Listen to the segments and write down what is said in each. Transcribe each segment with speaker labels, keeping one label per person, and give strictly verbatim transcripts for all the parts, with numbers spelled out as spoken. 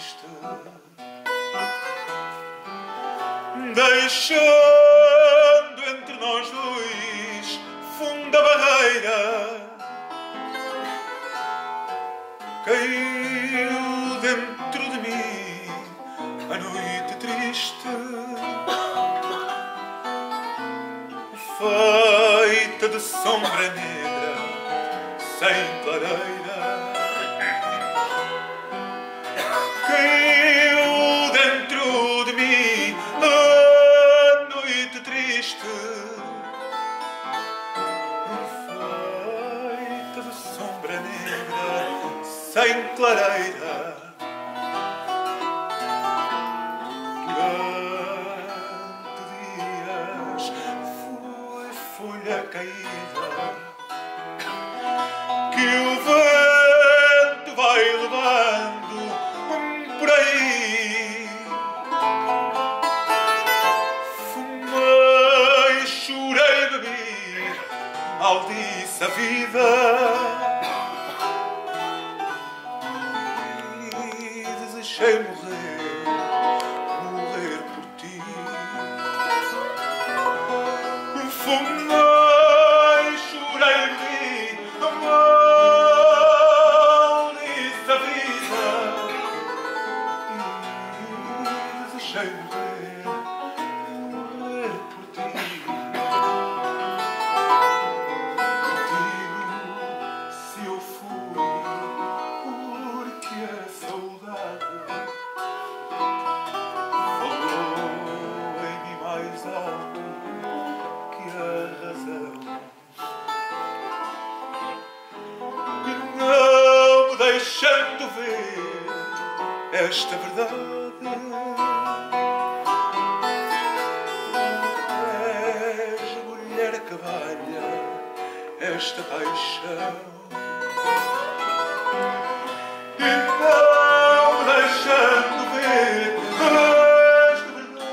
Speaker 1: triste, deixando entre nós dois funda barreira. Caiu dentro de mim a noite triste, feita de sombra negra, sem clareira. Caiu dentro de mim a noite triste, feita de sombra negra, sem clareira. Durante dias fui folha caída que o vento vai levando por aí. Fumei, chorei, bebi, maldice a vida. Desejei morrer, morrer por ti. Fumei, chorei, bebi, maldice a vida. Desejei morrer, morrer por ti. Contigo, se eu fui, porque a saudade que a razão, e não me deixando ver esta verdade. És mulher que valha esta paixão, e não me deixando ver esta verdade.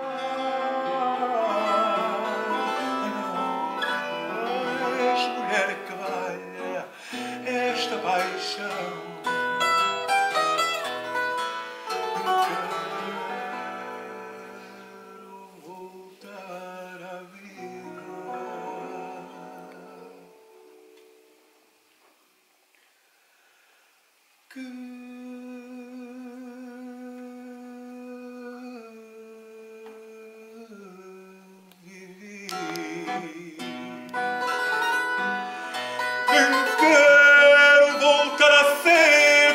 Speaker 1: Mulher que valha esta paixão. Quero voltar à vida que quero voltar a ser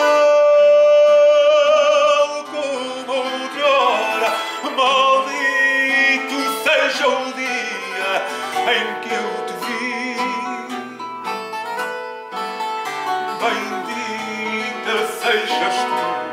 Speaker 1: tal como outrora. Maldito seja o dia em que eu te vi. Bendita sejas tu